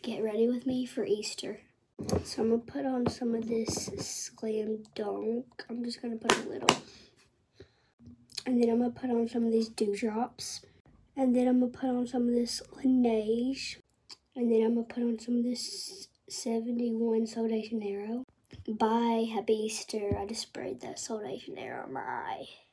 get ready with me for Easter. So I'm gonna put on some of this Slam Dunk. I'm just gonna put a little. And then I'm gonna put on some of these Dewdrops. And then I'm gonna put on some of this Laneige. And then I'm gonna put on some of this 71 Sol de Janeiro. Bye, happy Easter. I just sprayed that Sol de Janeiro on my eye.